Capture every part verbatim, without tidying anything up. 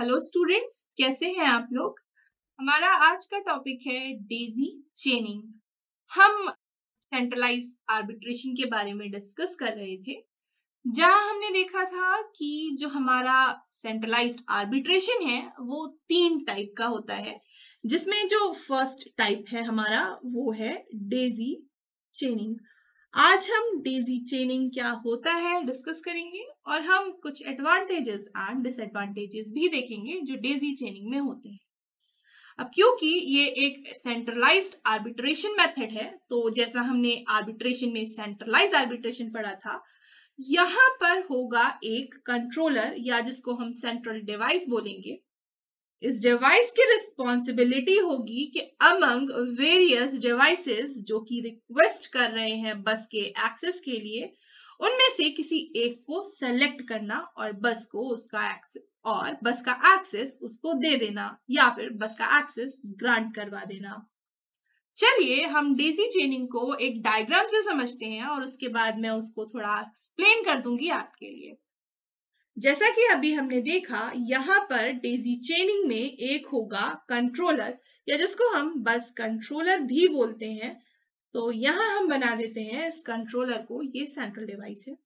Hello students, कैसे हैं आप लोग। हमारा आज का टॉपिक है डेजी चेनिंग। हम सेंट्रलाइज आर्बिट्रेशन के बारे में डिस्कस कर रहे थे, जहां हमने देखा था कि जो हमारा सेंट्रलाइज्ड आर्बिट्रेशन है वो तीन टाइप का होता है, जिसमें जो फर्स्ट टाइप है हमारा वो है डेजी चेनिंग। आज हम डेजी चेनिंग क्या होता है डिस्कस करेंगे और हम कुछ एडवांटेजेस एंड डिसएडवांटेजेस भी देखेंगे जो डेजी चेनिंग में होते हैं। अब क्योंकि ये एक सेंट्रलाइज्ड आर्बिट्रेशन मेथड है, तो जैसा हमने आर्बिट्रेशन में सेंट्रलाइज्ड आर्बिट्रेशन पढ़ा था, यहाँ पर होगा एक कंट्रोलर या जिसको हम सेंट्रल डिवाइस बोलेंगे। इस डिवाइस की रिस्पॉन्सिबिलिटी होगी कि अमंग वेरियस डिवाइसेस जो कि रिक्वेस्ट कर रहे हैं बस के एक्सेस के लिए, उनमें से किसी एक को सेलेक्ट करना और बस को उसका एक्सेस और बस का एक्सेस उसको दे देना या फिर बस का एक्सेस ग्रांट करवा देना। चलिए हम डेजी चेनिंग को एक डायग्राम से समझते हैं और उसके बाद मैं उसको थोड़ा एक्सप्लेन कर दूंगी आपके लिए। जैसा कि अभी हमने देखा, यहाँ पर डेजी चेनिंग में एक होगा कंट्रोलर या जिसको हम बस कंट्रोलर भी बोलते हैं। तो यहाँ हम बना देते हैं इस कंट्रोलर को, ये सेंट्रल डिवाइस है।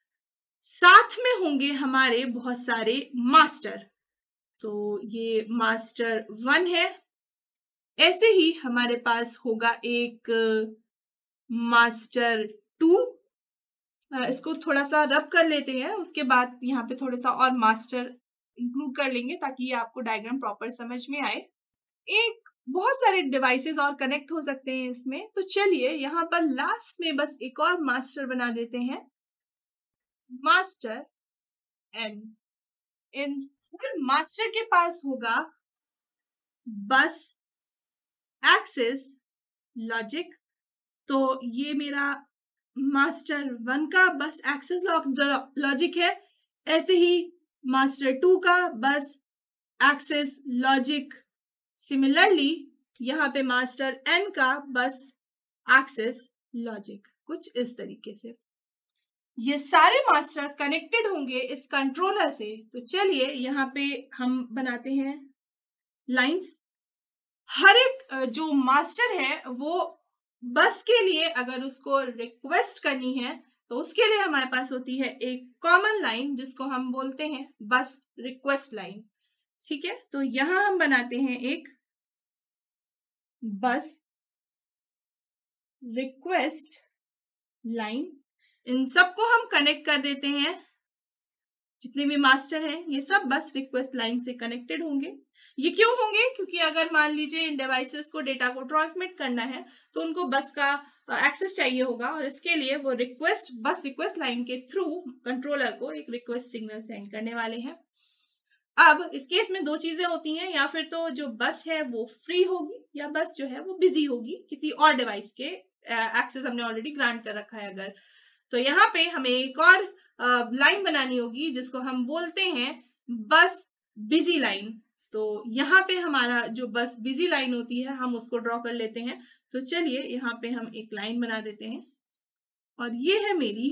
साथ में होंगे हमारे बहुत सारे मास्टर, तो ये मास्टर वन है। ऐसे ही हमारे पास होगा एक मास्टर टू। इसको थोड़ा सा रब कर लेते हैं, उसके बाद यहाँ पे थोड़ा सा और मास्टर इंक्लूड कर लेंगे ताकि ये आपको डायग्राम प्रॉपर समझ में आए। एक बहुत सारे डिवाइसेस और कनेक्ट हो सकते हैं इसमें, तो चलिए यहाँ पर लास्ट में बस एक और मास्टर बना देते हैं, मास्टर एन। इन मास्टर के पास होगा बस एक्सेस लॉजिक, तो ये मेरा मास्टर वन का बस एक्सेस लॉजिक है। ऐसे ही मास्टर टू का बस एक्सेस लॉजिक। सिमिलरली यहाँ पे मास्टर एन का बस एक्सेस लॉजिक। कुछ इस तरीके से ये सारे मास्टर कनेक्टेड होंगे इस कंट्रोलर से। तो चलिए यहाँ पे हम बनाते हैं लाइंस। हर एक जो मास्टर है वो बस के लिए अगर उसको रिक्वेस्ट करनी है तो उसके लिए हमारे पास होती है एक कॉमन लाइन जिसको हम बोलते हैं बस रिक्वेस्ट लाइन। ठीक है, तो यहां हम बनाते हैं एक बस रिक्वेस्ट लाइन। इन सबको हम कनेक्ट कर देते हैं, जितने भी मास्टर हैं ये सब बस रिक्वेस्ट लाइन से कनेक्टेड होंगे। ये क्यों होंगे? क्योंकि अगर मान लीजिए इन डिवाइसेस को डेटा को ट्रांसमिट करना है तो उनको बस का एक्सेस चाहिए होगा और इसके लिए वो रिक्वेस्ट बस रिक्वेस्ट लाइन के थ्रू कंट्रोलर को एक रिक्वेस्ट सिग्नल सेंड करने वाले हैं। अब इस केस में दो चीजें होती हैं, या फिर तो जो बस है वो फ्री होगी या बस जो है वो बिजी होगी किसी और डिवाइस के एक्सेस हमने ऑलरेडी ग्रांट कर रखा है अगर। तो यहाँ पे हमें एक और लाइन बनानी होगी जिसको हम बोलते हैं बस बिजी लाइन। तो यहाँ पे हमारा जो बस बिजी लाइन होती है हम उसको ड्रॉ कर लेते हैं। तो चलिए यहाँ पे हम एक लाइन बना देते हैं और ये है मेरी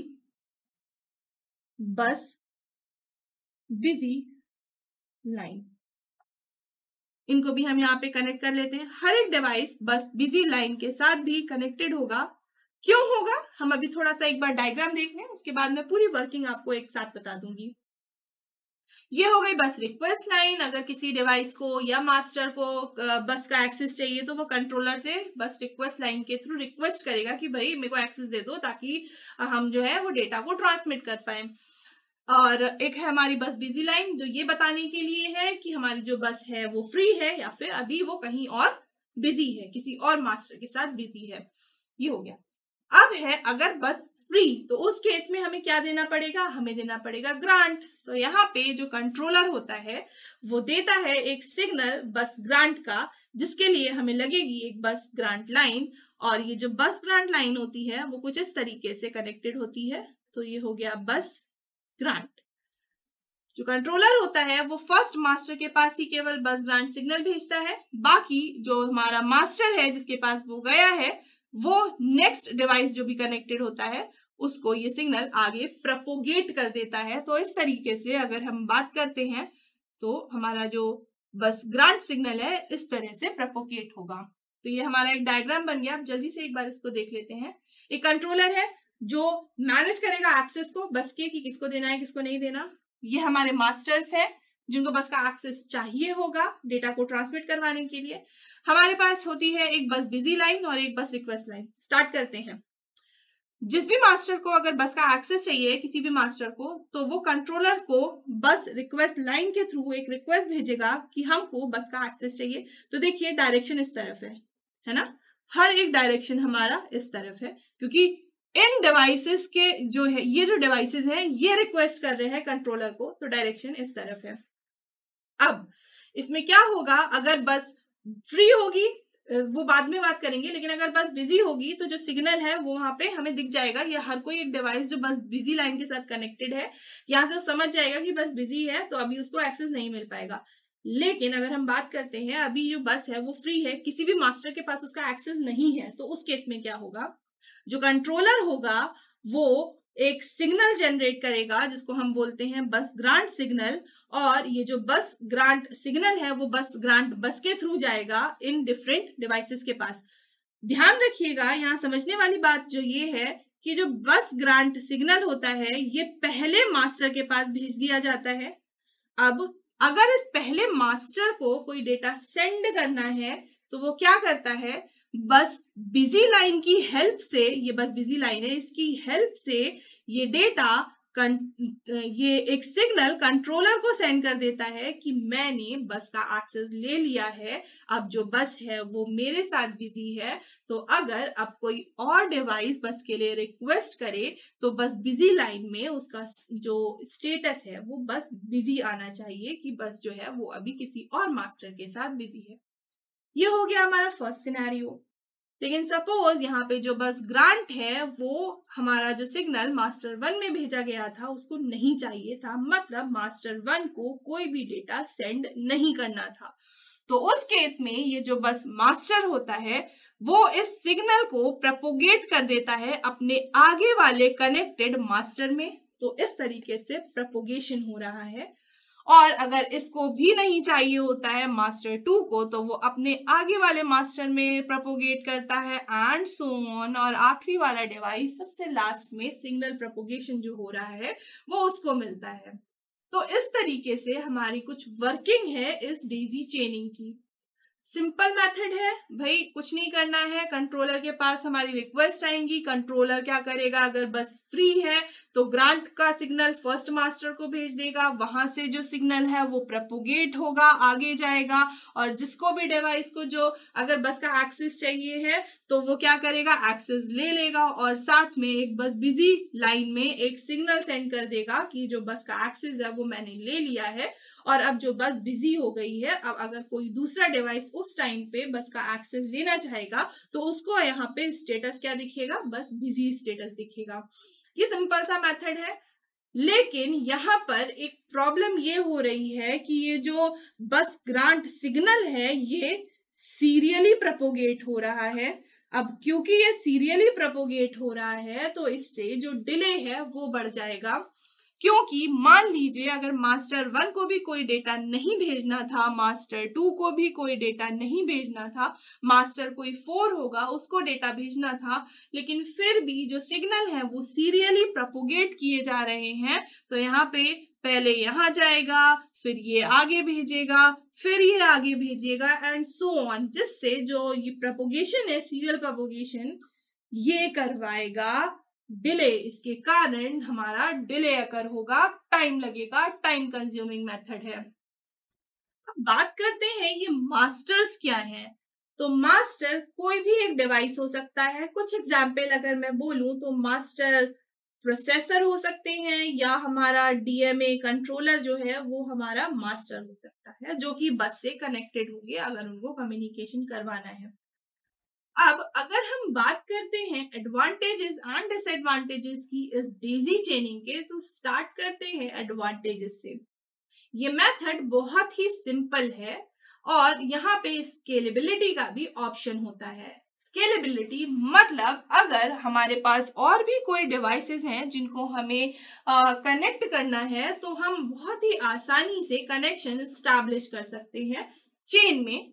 बस बिजी लाइन। इनको भी हम यहाँ पे कनेक्ट कर लेते हैं। हर एक डिवाइस बस बिजी लाइन के साथ भी कनेक्टेड होगा। क्यों होगा हम अभी थोड़ा सा एक बार डायग्राम देख लें, उसके बाद मैं पूरी वर्किंग आपको एक साथ बता दूंगी। ये हो गई बस रिक्वेस्ट लाइन। अगर किसी डिवाइस को या मास्टर को बस का एक्सेस चाहिए तो वो कंट्रोलर से बस रिक्वेस्ट लाइन के थ्रू रिक्वेस्ट करेगा कि भाई मेरे को एक्सेस दे दो ताकि हम जो है वो डेटा को ट्रांसमिट कर पाए। और एक है हमारी बस बिजी लाइन जो ये बताने के लिए है कि हमारी जो बस है वो फ्री है या फिर अभी वो कहीं और बिजी है, किसी और मास्टर के साथ बिजी है। ये हो गया। अब है अगर बस फ्री, तो उस केस में हमें क्या देना पड़ेगा? हमें देना पड़ेगा ग्रांट। तो यहाँ पे जो कंट्रोलर होता है वो देता है एक सिग्नल बस ग्रांट का, जिसके लिए हमें लगेगी एक बस ग्रांट लाइन। और ये जो बस ग्रांट लाइन होती है वो कुछ इस तरीके से कनेक्टेड होती है। तो ये हो गया बस ग्रांट। जो कंट्रोलर होता है वो फर्स्ट मास्टर के पास ही केवल बस ग्रांट सिग्नल भेजता है, बाकी जो हमारा मास्टर है जिसके पास वो गया है वो नेक्स्ट डिवाइस जो भी कनेक्टेड होता है उसको ये सिग्नल आगे प्रोपोगेट कर देता है। तो इस तरीके से अगर हम बात करते हैं तो हमारा जो बस ग्रांट सिग्नल है इस तरह से प्रोपोगेट होगा। तो ये हमारा एक डायग्राम बन गया। अब जल्दी से एक बार इसको देख लेते हैं। एक कंट्रोलर है जो मैनेज करेगा एक्सेस को बस के, कि किसको देना है किसको नहीं देना। ये हमारे मास्टर्स है जिनको बस का एक्सेस चाहिए होगा डेटा को ट्रांसमिट करवाने के लिए। हमारे पास होती है एक बस बिजी लाइन और एक बस रिक्वेस्ट लाइन। स्टार्ट करते हैं। जिस भी मास्टर को अगर बस का एक्सेस चाहिए किसी भी मास्टर को, तो वो कंट्रोलर को बस रिक्वेस्ट लाइन के थ्रू एक रिक्वेस्ट भेजेगा कि हमको बस का एक्सेस चाहिए। तो देखिए डायरेक्शन इस तरफ है, है ना। हर एक डायरेक्शन हमारा इस तरफ है, क्योंकि इन डिवाइसेस के जो है ये जो डिवाइसेस हैं ये रिक्वेस्ट कर रहे हैं कंट्रोलर को, तो डायरेक्शन इस तरफ है। अब इसमें क्या होगा, अगर बस फ्री होगी वो बाद में बात करेंगे, लेकिन अगर बस बिजी होगी तो जो सिग्नल है वो वहां पे हमें दिख जाएगा। या हर कोई एक डिवाइस जो बस बिजी लाइन के साथ कनेक्टेड है, यहाँ से वो समझ जाएगा कि बस बिजी है, तो अभी उसको एक्सेस नहीं मिल पाएगा। लेकिन अगर हम बात करते हैं अभी जो बस है वो फ्री है, किसी भी मास्टर के पास उसका एक्सेस नहीं है, तो उस केस में क्या होगा, जो कंट्रोलर होगा वो एक सिग्नल जनरेट करेगा जिसको हम बोलते हैं बस ग्रांट सिग्नल। और ये जो बस ग्रांट सिग्नल है वो बस ग्रांट बस के थ्रू जाएगा इन डिफरेंट डिवाइसेस के पास। ध्यान रखिएगा, यहाँ समझने वाली बात जो ये है कि जो बस ग्रांट सिग्नल होता है ये पहले मास्टर के पास भेज दिया जाता है। अब अगर इस पहले मास्टर को कोई डेटा सेंड करना है तो वो क्या करता है, बस बिजी लाइन की हेल्प से, ये बस बिजी लाइन है, इसकी हेल्प से ये डेटा ये एक सिग्नल कंट्रोलर को सेंड कर देता है कि मैंने बस का एक्सेस ले लिया है, अब जो बस है वो मेरे साथ बिजी है। तो अगर अब कोई और डिवाइस बस के लिए रिक्वेस्ट करे तो बस बिजी लाइन में उसका जो स्टेटस है वो बस बिजी आना चाहिए, कि बस जो है वो अभी किसी और मास्टर के साथ बिजी है। ये हो गया हमारा फर्स्ट सिनेरियो। लेकिन सपोज यहाँ पे जो बस ग्रांट है वो हमारा जो सिग्नल मास्टर वन में भेजा गया था उसको नहीं चाहिए था, मतलब मास्टर वन को कोई भी डेटा सेंड नहीं करना था। तो उस केस में ये जो बस मास्टर होता है वो इस सिग्नल को प्रोपोगेट कर देता है अपने आगे वाले कनेक्टेड मास्टर में। तो इस तरीके से प्रोपोगेशन हो रहा है। और अगर इसको भी नहीं चाहिए होता है मास्टर टू को, तो वो अपने आगे वाले मास्टर में प्रोपोगेट करता है एंड सो ऑन। और आखिरी वाला डिवाइस सबसे लास्ट में सिग्नल प्रोपोगेशन जो हो रहा है वो उसको मिलता है। तो इस तरीके से हमारी कुछ वर्किंग है इस डेजी चेनिंग की। सिंपल मेथड है भाई, कुछ नहीं करना है। कंट्रोलर के पास हमारी रिक्वेस्ट आएंगी, कंट्रोलर क्या करेगा, अगर बस फ्री है तो ग्रांट का सिग्नल फर्स्ट मास्टर को भेज देगा, वहां से जो सिग्नल है वो प्रोपोगेट होगा, आगे जाएगा। और जिसको भी डिवाइस को जो अगर बस का एक्सेस चाहिए है तो वो क्या करेगा, एक्सेस ले लेगा और साथ में एक बस बिजी लाइन में एक सिग्नल सेंड कर देगा कि जो बस का एक्सेस है वो मैंने ले लिया है। और अब जो बस बिजी हो गई है, अब अगर कोई दूसरा डिवाइस उस टाइम पे बस का एक्सेस लेना चाहेगा तो उसको यहाँ पे स्टेटस क्या दिखेगा, बस बिजी स्टेटस दिखेगा। ये सिंपल सा मेथड है। लेकिन यहाँ पर एक प्रॉब्लम ये हो रही है कि ये जो बस ग्रांट सिग्नल है ये सीरियली प्रोपोगेट हो रहा है। अब क्योंकि ये सीरियली प्रोपोगेट हो रहा है तो इससे जो डिले है वो बढ़ जाएगा। क्योंकि मान लीजिए अगर मास्टर वन को भी कोई डेटा नहीं भेजना था, मास्टर टू को भी कोई डेटा नहीं भेजना था, मास्टर कोई फोर होगा उसको डेटा भेजना था, लेकिन फिर भी जो सिग्नल है वो सीरियली प्रोपोगेट किए जा रहे हैं। तो यहाँ पे पहले यहाँ जाएगा, फिर ये आगे भेजेगा, फिर ये आगे भेजेगा एंड सो ऑन, जिससे जो ये प्रोपोगेशन है, सीरियल प्रोपोगेशन, ये करवाएगा डिले। इसके कारण हमारा डिले अकर होगा, टाइम लगेगा, टाइम कंज्यूमिंग मेथड है। अब बात करते हैं ये मास्टर्स क्या हैं। तो मास्टर कोई भी एक डिवाइस हो सकता है। कुछ एग्जाम्पल अगर मैं बोलूं तो मास्टर प्रोसेसर हो सकते हैं, या हमारा डीएमए कंट्रोलर जो है वो हमारा मास्टर हो सकता है, जो कि बस से कनेक्टेड होंगे अगर उनको कम्युनिकेशन करवाना है। अब अगर हम बात करते हैं एडवांटेजेस एंड डिसएडवांटेजेस की इस डेजी चेनिंग के, तो स्टार्ट करते हैं एडवांटेजेस से। ये मेथड बहुत ही सिंपल है और यहाँ पे स्केलेबिलिटी का भी ऑप्शन होता है। स्केलेबिलिटी मतलब अगर हमारे पास और भी कोई डिवाइसेस हैं जिनको हमें कनेक्ट uh, करना है तो हम बहुत ही आसानी से कनेक्शन स्टैब्लिश कर सकते हैं। चेन में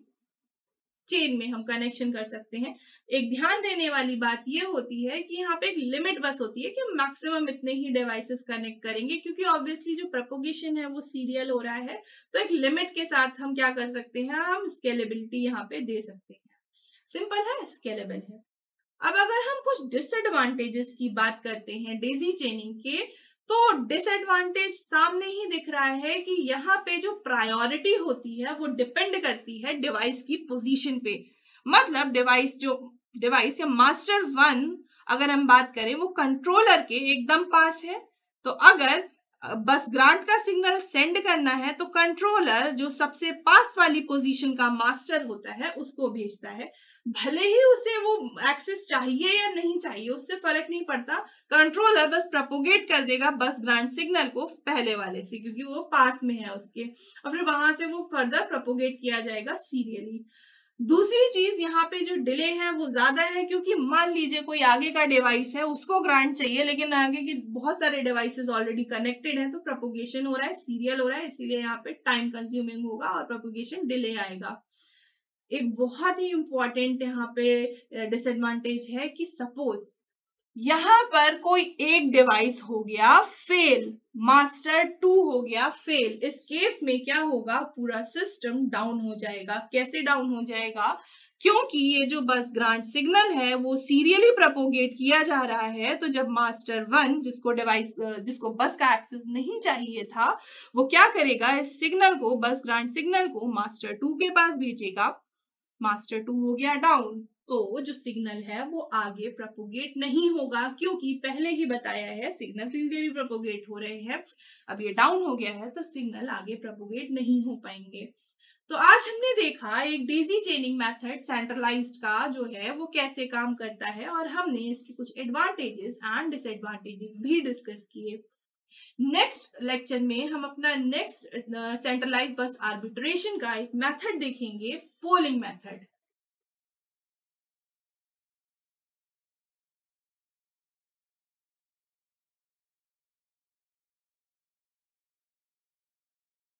चेन में हम कनेक्शन कर सकते हैं। एक ध्यान देने वाली बात ये होती है कि यहाँ पे एक लिमिट बस होती है कि हम मैक्सिमम इतने ही डिवाइसेस कनेक्ट करेंगे, क्योंकि ऑब्वियसली जो प्रोपोगेशन है वो सीरियल हो रहा है, तो एक लिमिट के साथ हम क्या कर सकते हैं, हम स्केलेबिलिटी यहाँ पे दे सकते हैं। सिंपल है, स्केलेबल है। अब अगर हम कुछ डिसएडवांटेजेस की बात करते हैं डेजी चेनिंग के, तो डिसएडवांटेज सामने ही दिख रहा है कि यहाँ पे जो प्रायोरिटी होती है वो डिपेंड करती है डिवाइस की पोजीशन पे। मतलब डिवाइस जो डिवाइस या मास्टर वन अगर हम बात करें वो कंट्रोलर के एकदम पास है, तो अगर बस ग्रांट का सिग्नल सेंड करना है तो कंट्रोलर जो सबसे पास वाली पोजीशन का मास्टर होता है उसको भेजता है। भले ही उसे वो एक्सेस चाहिए या नहीं चाहिए उससे फर्क नहीं पड़ता, कंट्रोलर बस प्रोपोगेट कर देगा बस ग्रांट सिग्नल को पहले वाले से, क्योंकि वो पास में है उसके, और फिर वहां से वो फर्दर प्रोपोगेट किया जाएगा सीरियली। दूसरी चीज यहाँ पे जो डिले है वो ज्यादा है, क्योंकि मान लीजिए कोई आगे का डिवाइस है उसको ग्रांट चाहिए लेकिन आगे की बहुत सारे डिवाइसेस ऑलरेडी कनेक्टेड हैं, तो प्रोपोगेशन हो रहा है, सीरियल हो रहा है, इसीलिए यहाँ पे टाइम कंज्यूमिंग होगा और प्रोपोगेशन डिले आएगा। एक बहुत ही इंपॉर्टेंट यहाँ पे डिसएडवांटेज है कि सपोज यहाँ पर कोई एक डिवाइस हो गया फेल, मास्टर टू हो गया फेल, इस केस में क्या होगा, पूरा सिस्टम डाउन हो जाएगा। कैसे डाउन हो जाएगा, क्योंकि ये जो बस ग्रांट सिग्नल है वो सीरियली प्रोपोगेट किया जा रहा है, तो जब मास्टर वन जिसको डिवाइस जिसको बस का एक्सेस नहीं चाहिए था वो क्या करेगा, इस सिग्नल को बस ग्रांट सिग्नल को मास्टर टू के पास भेजेगा। मास्टर टू हो गया डाउन, तो जो सिग्नल है वो आगे प्रोपोगेट नहीं होगा, क्योंकि पहले ही बताया है सिग्नल सीरियली प्रोपोगेट हो रहे हैं। अब ये डाउन हो गया है तो सिग्नल आगे प्रोपोगेट नहीं हो पाएंगे। तो आज हमने देखा एक डेजी चेनिंग मेथड सेंट्रलाइज्ड का जो है वो कैसे काम करता है, और हमने इसके कुछ एडवांटेजेस एंड डिसएडवांटेजेस भी डिस्कस किए। नेक्स्ट लेक्चर में हम अपना नेक्स्ट सेंट्रलाइज्ड बस आर्बिट्रेशन का एक मेथड देखेंगे, पोलिंग मेथड।